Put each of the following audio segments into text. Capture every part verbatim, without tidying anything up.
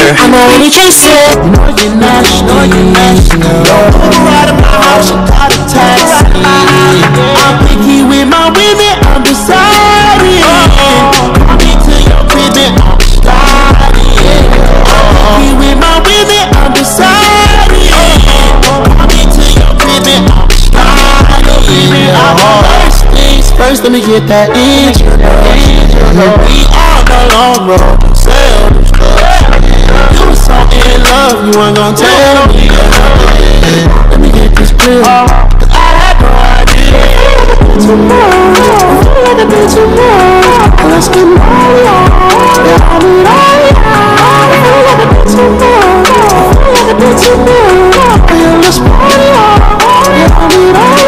I'm already chasing. You know you're national, you're national. Don't go out of my house, you got a taxi. I'm picky with my women, I'm deciding. Call me to your crib and I'm sliding. I'm picky with my women, I'm deciding. Call me to your crib and I'm sliding. I'm first things first, let me get that introduction. We on the long road, sell this stuff. You was so in love, you ain't gon' tell me nothing. Let me get this clear, cause I had no idea. Tomorrow, I gotta be tomorrow. Let's get married. Yeah, I need all y'all. I gotta be tomorrow. I gotta be tomorrow. Yeah, let's party. Yeah, I need all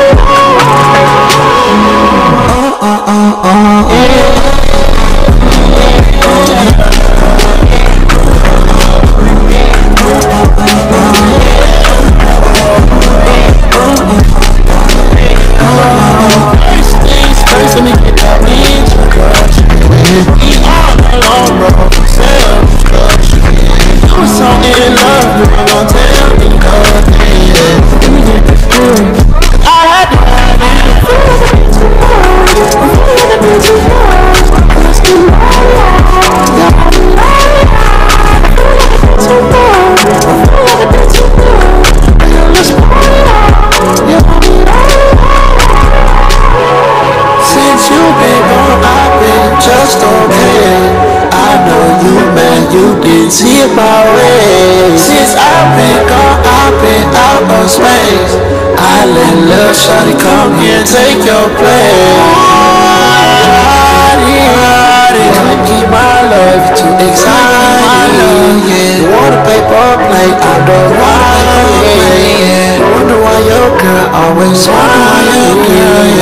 y'all. Uh, uh, uh, uh, yeah. Let me get that introduction. We on the long road, self-destruction. You was so in love, you ain't gon' tell me nothing. Let me get this feeling, cause I had to have it. I feel like I need tomorrow. I feel like I need tomorrow. Let's get married. Yeah, I need all y'all. I feel like I need tomorrow. I feel like I need tomorrow. Yeah, let's party. Yeah, I need all y'all. Since you been gone, I've been just okay. I know you man, you didn't see it my way. Since I've been gone, I've been out of space. I let lil' shawty come here and take your place. Hottie, hottie, can't keep my love, you too exciting. Yeah, you want a paper plate, I don't want it. Wonder why your girl always smiling.